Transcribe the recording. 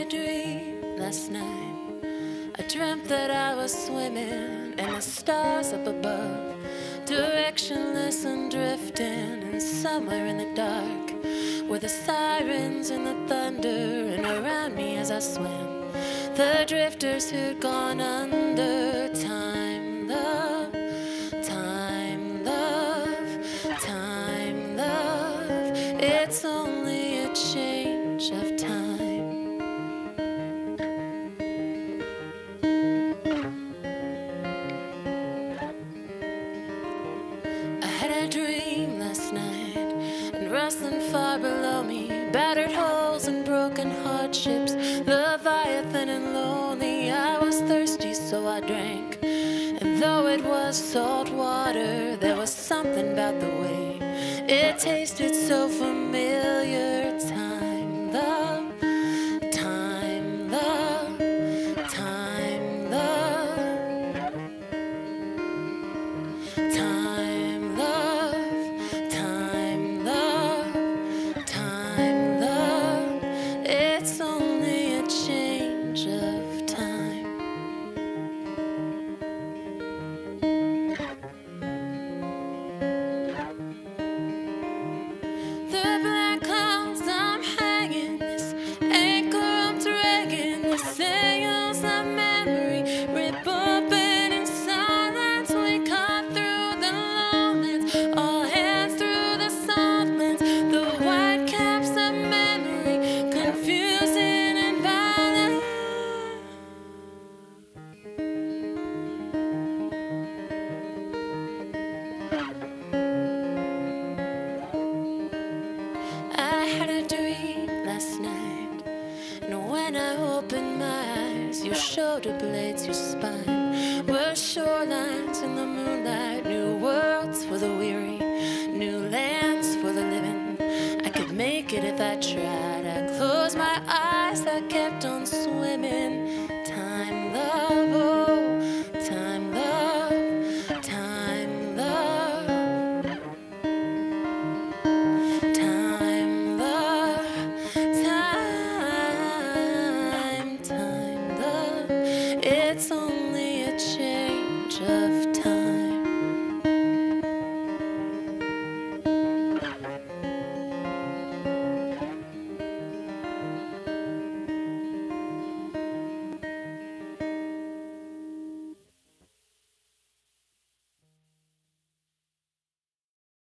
a dream last night. I dreamt that I was swimming in the stars up above, directionless and drifting, and somewhere in the dark were the sirens and the thunder, and around me as I swam, the drifters who'd gone under. Time, love, time, love, time, love. It's only a change of time. I had a dream last night, and rustling far below me, battered holes and broken hardships, Leviathan and lonely. I was thirsty, so I drank, and though it was salt water, there was something about the way it tasted so familiar. Time, love, time, love, time, love, time, love, time, love, time, love. It's only a change of time. The black clouds I'm hanging, this anchor I'm dragging, the sails of memory rip open in silence. We cut through the lowlands, all hands through the softlands, the white caps of memory, confusing and violent. I had a dream last night, and when I opened my eyes, your shoulder blades, your spine were shorelines in the moonlight, new worlds for the weary, new lands for the living. I could make it if I tried. I closed my eyes, I kept on swimming. Time, love,